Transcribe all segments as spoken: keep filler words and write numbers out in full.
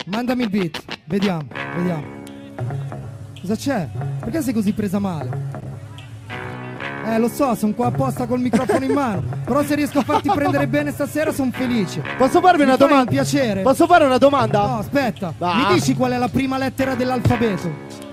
Mandami il beat, vediamo, vediamo. Cosa c'è? Perché sei così presa male? Eh, lo so, sono qua apposta col microfono in mano. Però se riesco a farti prendere bene stasera sono felice. Posso farvi una domanda? Un piacere. Posso fare una domanda? No, aspetta. Ah. Mi dici qual è la prima lettera dell'alfabeto?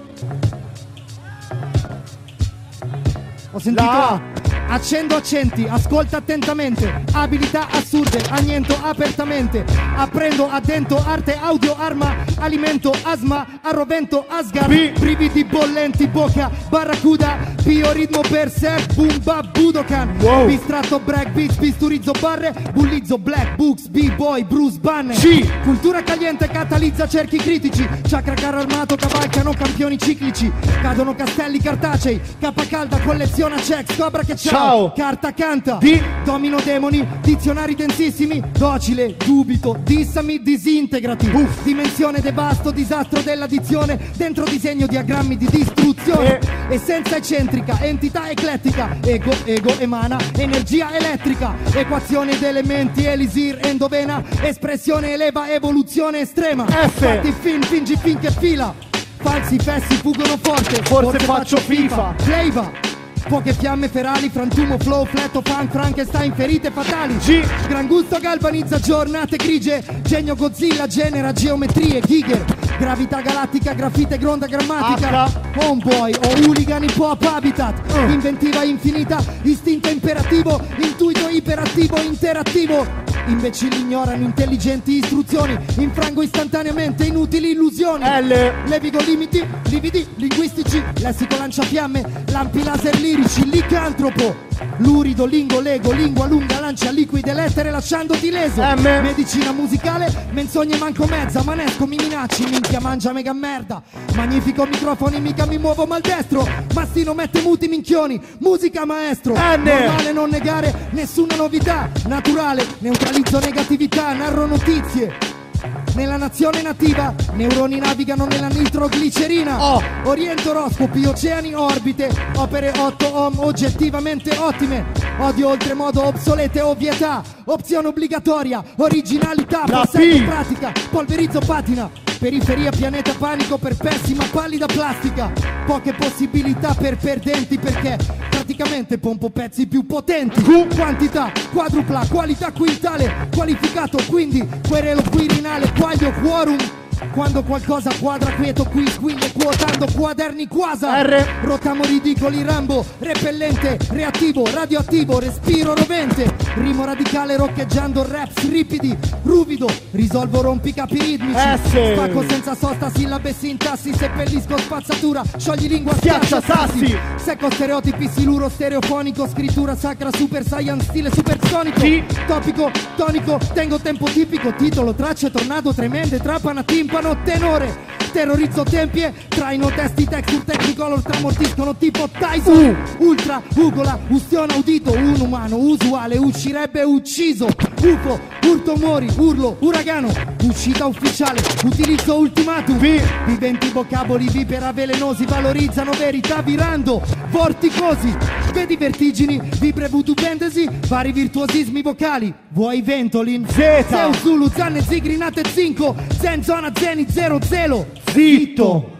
Ho sentito La A. Accendo accenti, ascolta attentamente. Abilità assurde, anniento apertamente. Apprendo, addento, arte, audio, arma, alimento, asma, arrovento, asgar. B. Brividi bollenti, bocca, barracuda. Bioritmo berserk, boom, bab, budokan. Wow. Bistratto, breakbeat, bisturizzo barre. Bullizzo, black, books, b-boy, Bruce Banner. C. Cultura caliente, catalizza cerchi critici. Chakra carro armato, cavalcano campioni ciclici. Cadono castelli cartacei. Cappa calda, colleziona checks, cobra che ciao. Ciao. Carta canta. D. Domino demoni, dizionari densissimi. Docile, dubito, dissami, disintegrati. Uff. Dimensione, devasto, disastro dell'addizione. Dentro disegno, diagrammi di distruzione. E. Essenza eccentrica, entità eclettica. Ego, ego emana, energia elettrica. Equazione ed elementi, elisir, endovena. Espressione eleva, evoluzione estrema. F. Fatti fin, fingi finché fila. Falsi fessi fuggono forte. Forse faccio FIFA. Flavor. Poche fiamme ferali, frantumo, flow, fletto, funk, Frankenstein, ferite fatali. G. Gran gusto galvanizza giornate grigie. Genio Godzilla genera geometrie, Giger. Gravità galattica, grafite, gronda grammatica. H. Homeboy o hooligan pop habitat. Uh. Inventiva infinita, istinto imperativo, intuito iperattivo, interattivo. Imbecilli ignorano intelligenti istruzioni. Infrango istantaneamente inutili illusioni. L. Levigo limiti, lividi linguistici. Lessico lanciafiamme, lampi laser lirici. Licantropo, lurido, lingo, lego, lingua lunga, lancia liquide, lettere lasciandoti leso. M. Medicina musicale, menzogne manco mezza. Manesco, mi minacci, minchia mangia mega merda. Magnifico microfoni, mica mi muovo maldestro. Mastino mette muti minchioni, musica maestro. N. Normale non negare nessuna novità. Naturale, neutralizzo negatività, narro notizie. Nella nazione nativa, neuroni navigano nella nitroglicerina. Oh. Oriente oroscopi, oceani, orbite. Opere otto om oggettivamente ottime. Odio oltremodo obsolete ovvietà. Opzione obbligatoria, originalità, La possesso P. pratica. Polverizzo patina. Periferia, pianeta panico per pessima pallida plastica. Poche possibilità per perdenti perché praticamente pompo pezzi più potenti. Q. Quantità, quadrupla, qualità quintale. Qualificato quindi, querelo quirinale, quaglio quorum. Quando qualcosa quadra quieto qui squille quotando quaderni quasa. R. Rotamo ridicoli Rambo, repellente, reattivo, radioattivo, respiro rovente. Rimo radicale roccheggiando raps ripidi, ruvido, risolvo rompicapi ritmici. S. Spacco senza sosta, sillabe sintassi, seppellisco spazzatura, sciogli lingua, Schiaccia sassi. Secco stereotipi, siluro stereofonico, scrittura sacra, super saiyan, stile supersonico. G. Topico, tonico, tengo tempo tipico, titolo, tracce, tornado, tremende, trapana, timpano, tenore. Terrorizzo tempie, traino testi, texture, technicolor, tramortiscono tipo Tyson. U. Ultra, ugola, ustiona, udito, un umano, usuale, uscirebbe ucciso. U F O, urto, mori, urlo, uragano, uscita ufficiale, utilizzo ultimatum. V. Viventi vocaboli, vipera velenosi, valorizzano verità virando, vorticosi. Vedi vertigini, vibre vutupendesi, vari virtuosismi vocali. Vuoi Ventolin? Z. Zeus, Zulu, Zanne, Zigrinate, Zinco, Zen, Zona, Zeni, Zero, Zelo. Zitto.